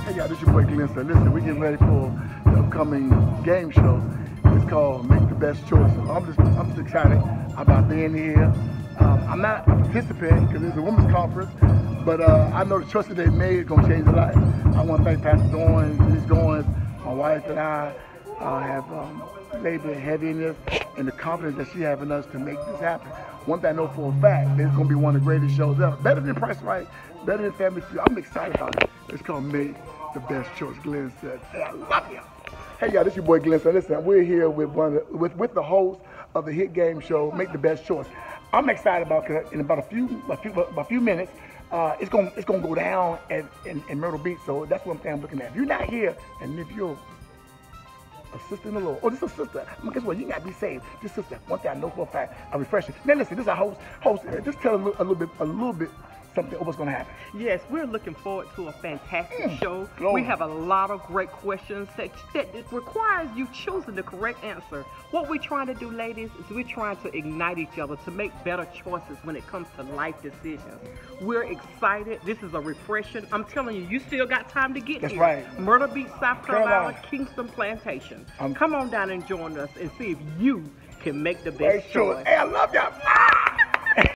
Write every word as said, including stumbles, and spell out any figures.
Hey y'all, this your boy Glenn. So listen, we're getting ready for the upcoming game show. It's called Make the Best Choice. So I'm just, I'm just excited about being here. Um, I'm not a participant because it's a women's conference, but uh, I know the choices they made is gonna change a lot. I want to thank Pastor Dorn, Denise Goins, my wife and I uh, have um, labored heavy in this, and the confidence that she has in us to make this happen. One thing I know for a fact, this is gonna be one of the greatest shows ever. Better than Price Right, better than Family Feud. I'm excited about it. It's called Make the Best Choice. Glenn said, hey, I love you. Hey y'all, this your boy Glenn. So listen, we're here with one of the, with with the host of the hit game show, Make the Best Choice. I'm excited about cause in about a few a few a few minutes, uh, it's gonna it's gonna go down at, in, in Myrtle Beach. So that's what I'm looking at. If you're not here, and if you're a sister in the Lord, oh, this is a sister. I mean, guess what? You gotta be saved. This sister, one thing I know for a fact, I'm refreshing. Now listen, this is our host. Host, uh, just tell a little, a little bit, a little bit. Something what's going to happen. Yes, we're looking forward to a fantastic mm, show. Glory. We have a lot of great questions that, that requires you choosing the correct answer. What we're trying to do, ladies, is we're trying to ignite each other to make better choices when it comes to life decisions. We're excited. This is a refreshing. I'm telling you, you still got time to get That's here. That's right. Myrtle Beach, South Carolina, Carolina. Kingston Plantation. Um, Come on down and join us and see if you can make the best choice. Hey, I love y'all.